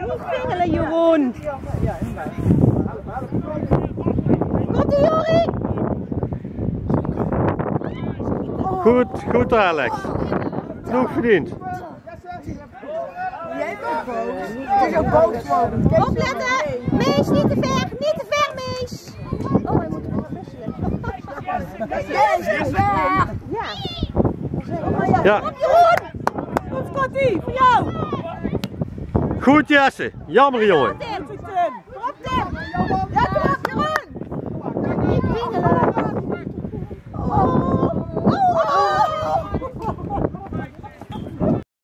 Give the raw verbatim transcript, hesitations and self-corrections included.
Niet vingelen, Jeroen. Komt-ie, Jori. Goed, goed Alex. Genoeg verdiend. Jij bent boos. Het is ook boos worden. Opletten! Mees, niet te ver, niet te ver, Mees! Oh, hij moet er nog best Jezus, ja. Ja. Ja. Kom, Jeroen! Komt Scotty, voor jou! Goed Jesse. Jammer jongen. Dit.